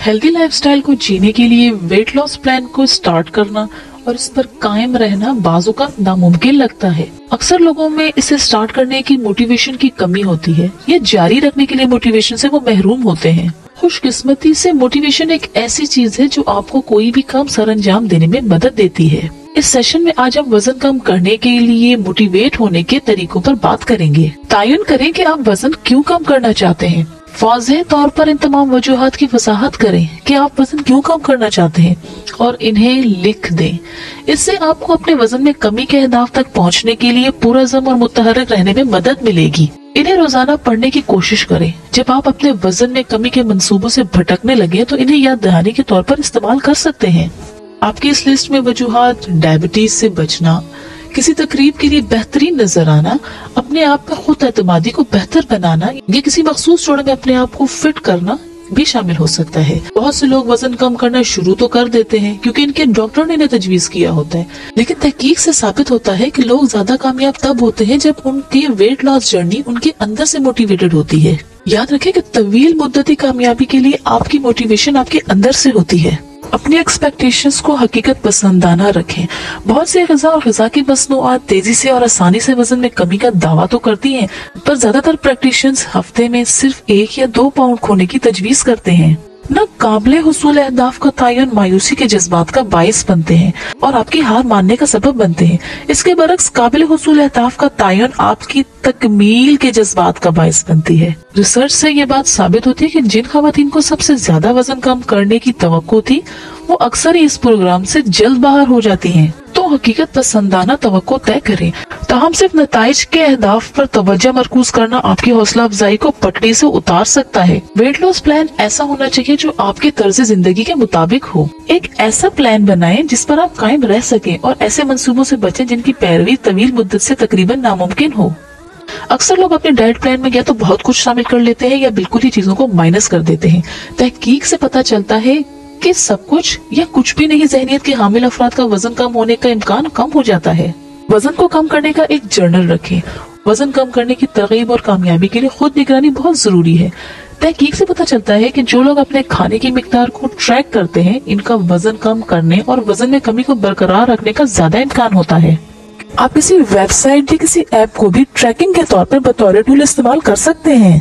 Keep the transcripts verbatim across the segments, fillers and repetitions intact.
Healthy lifestyle को जीने के लिए वेट लॉस प्लान को स्टार्ट करना और इस पर कायम रहना बाजू का नामुमकिन लगता है। अक्सर लोगों में इसे स्टार्ट करने की मोटिवेशन की कमी होती है या जारी रखने के लिए मोटिवेशन से वो महरूम होते हैं। खुशकिस्मती से मोटिवेशन एक ऐसी चीज है जो आपको कोई भी काम सरअंजाम देने में मदद देती है। इस सेशन में आज हम वजन कम करने के लिए मोटिवेट होने के तरीकों पर बात करेंगे। तयन करें कि आप वजन क्यों कम करना चाहते हैं। वाज़ेह तौर पर इन तमाम वजूहात की वजाहत करें कि आप वजन क्यों कम करना चाहते हैं और इन्हें लिख दें। इससे आपको अपने वजन में कमी के अहदाफ तक पहुंचने के लिए पुरअज़्म और मुतहर्रिक रहने में मदद मिलेगी। इन्हें रोजाना पढ़ने की कोशिश करें। जब आप अपने वजन में कमी के मंसूबों से भटकने लगे तो इन्हें याद दहानी के तौर पर इस्तेमाल कर सकते हैं। आपकी इस लिस्ट में वजूहात डायबिटीज से बचना, किसी तकरीब के लिए बेहतरीन नजर आना, अपने आप पर खुद एतमादी को बेहतर बनाना या किसी मखसूस जोड़े में अपने आप को फिट करना भी शामिल हो सकता है। बहुत से लोग वजन कम करना शुरू तो कर देते हैं क्योंकि इनके डॉक्टर ने इन्हें तजवीज किया होता है, लेकिन तहकीक से साबित होता है कि लोग ज्यादा कामयाब तब होते हैं जब उनकी वेट लॉस जर्नी उनके अंदर से मोटिवेटेड होती है। याद रखें कि तवील मुद्दती कामयाबी के लिए आपकी मोटिवेशन आपके अंदर से होती है। अपनी एक्सपेक्टेशंस को हकीकत पसंदाना रखें। बहुत से ग़िज़ा और ग़िज़ा की मसनूआत तेजी से और आसानी से वजन में कमी का दावा तो करती हैं, पर ज्यादातर प्रैक्टिशनर्स हफ्ते में सिर्फ एक या दो पाउंड खोने की तजवीज करते हैं। न काबिल हुसूल अहदाफ का तयन मायूसी के जज्बात का बाइस बनते हैं और आपकी हार मानने का सबब बनते हैं। इसके बरक्स काबिल हुसूल अहदाफ का तयन आपकी तकमील के जज्बात का बाइस बनती है। रिसर्च से ये बात साबित होती है कि जिन खवातीन को सबसे ज्यादा वजन कम करने की तवक्को थी वो अक्सर ही इस प्रोग्राम से जल्द बाहर हो जाती हैं। तो हकीकत पसंदाना तवक्को तय करें। ताहम सिर्फ नताइज के अहदाफ पर तवज्जो मरकूज करना आपकी हौसला अफजाई को पटड़ी से उतार सकता है। वेट लॉस प्लान ऐसा होना चाहिए जो आपके तर्ज जिंदगी के मुताबिक हो। एक ऐसा प्लान बनाएं जिस पर आप कायम रह सकें और ऐसे मंसूबों से बचें जिनकी पैरवी तवील मुद्दत से तकरीबन नामुमकिन हो। अक्सर लोग अपने डाइट प्लान में या तो बहुत कुछ शामिल कर लेते हैं या बिल्कुल ही चीजों को माइनस कर देते हैं। तहकीक से पता चलता है कि सब कुछ या कुछ भी नहीं ज़हनियत के हामिल अफराद का वजन कम होने का इम्कान कम हो जाता है। वजन को कम करने का एक जर्नल रखें। वजन कम करने की तरगीब और कामयाबी के लिए खुद निगरानी बहुत जरूरी है। तहकीक से पता चलता है कि जो लोग अपने खाने की मिकदार को ट्रैक करते हैं इनका वजन कम करने और वजन में कमी को बरकरार रखने का ज्यादा इम्कान होता है। आप किसी वेबसाइट या किसी ऐप को भी ट्रैकिंग के तौर पर बतौर टूल इस्तेमाल कर सकते हैं।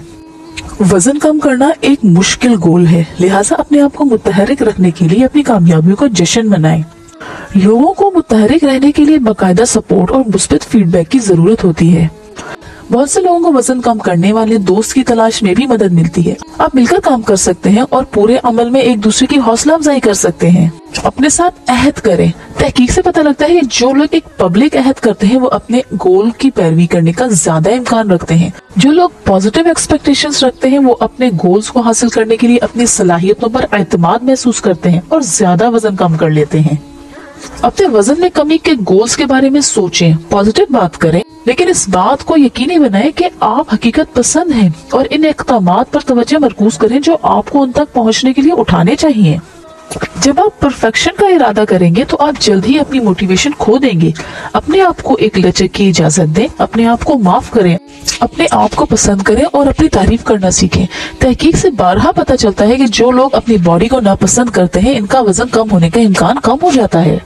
वजन कम करना एक मुश्किल गोल है, लिहाजा अपने आप को मुतहरिक रखने के लिए अपनी कामयाबियों को जश्न मनाएं। लोगों को मुतहरिक रहने के लिए बाकायदा सपोर्ट और मुस्बत फीडबैक की जरूरत होती है। बहुत से लोगों को वजन कम करने वाले दोस्त की तलाश में भी मदद मिलती है। आप मिलकर काम कर सकते हैं और पूरे अमल में एक दूसरे की हौसला अफजाई कर सकते हैं। अपने साथ अहद करें। तहकीक से पता लगता है कि जो लोग एक पब्लिक अहद करते हैं वो अपने गोल की पैरवी करने का ज्यादा इम्कान रखते हैं। जो लोग पॉजिटिव एक्सपेक्टेशंस रखते हैं वो अपने गोल्स को हासिल करने के लिए अपनी सलाहियतों पर एतमाद महसूस करते हैं और ज्यादा वजन कम कर लेते हैं। अपने वजन में कमी के गोल्स के बारे में सोचें, पॉजिटिव बात करें, लेकिन इस बात को यकीनी बनाएं कि आप हकीकत पसंद हैं और इन इक़दामात पर तवज्जो मरकूज करें जो आपको उन तक पहुंचने के लिए उठाने चाहिए। जब आप परफेक्शन का इरादा करेंगे तो आप जल्द ही अपनी मोटिवेशन खो देंगे। अपने आप को एक लचक की इजाजत दें, अपने आप को माफ करें, अपने आप को पसंद करें और अपनी तारीफ करना सीखें। तहकीक से बारहा पता चलता है कि जो लोग अपनी बॉडी को नापसंद करते हैं इनका वजन कम होने का इम्कान कम हो जाता है।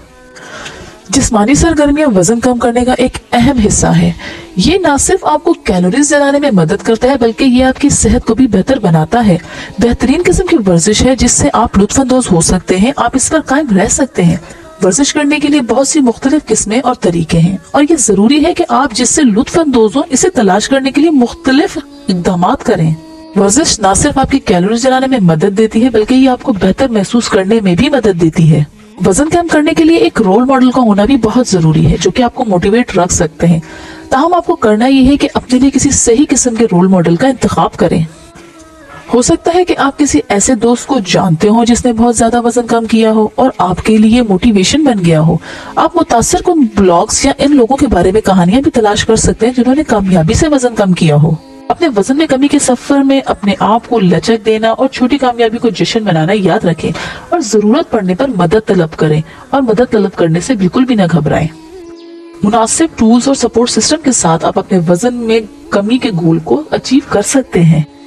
जिस्मानी सरगर्मियां वजन कम करने का एक अहम हिस्सा है। ये न सिर्फ आपको कैलोरीज जलाने में मदद करता है बल्कि ये आपकी सेहत को भी बेहतर बनाता है। बेहतरीन किस्म की वर्जिश है जिससे आप लुत्फअंदोज हो सकते हैं। आप इस पर कायम रह सकते हैं। वर्जिश करने के लिए बहुत सी मुख्तलिफ किस्में और तरीके हैं और ये जरूरी है कि आप जिससे लुत्फअंदोज हो इसे तलाश करने के लिए मुख्तलिफ इक़दाम करें। वर्जिश न सिर्फ आपकी कैलोरीज जलाने में मदद देती है बल्कि ये आपको बेहतर महसूस करने में भी मदद देती है। वजन कम करने के लिए एक रोल मॉडल का होना भी बहुत जरूरी है जो कि आपको मोटिवेट रख सकते हैं। ताहम आपको करना ये है कि अपने लिए किसी सही किस्म के रोल मॉडल का इंतखाब करें। हो सकता है कि आप किसी ऐसे दोस्त को जानते हो जिसने बहुत ज्यादा वजन कम किया हो और आपके लिए मोटिवेशन बन गया हो। आप मुतासिर कुन ब्लॉग्स या इन लोगों के बारे में कहानियां भी तलाश कर सकते हैं जिन्होंने कामयाबी से वजन कम किया हो। अपने वजन में कमी के सफर में अपने आप को लचक देना और छोटी कामयाबी को जश्न मनाना याद रखें और जरूरत पड़ने पर मदद तलब करें और मदद तलब करने से बिल्कुल भी न घबराएं। मुनासिब टूल्स और सपोर्ट सिस्टम के साथ आप अपने वजन में कमी के गोल को अचीव कर सकते हैं।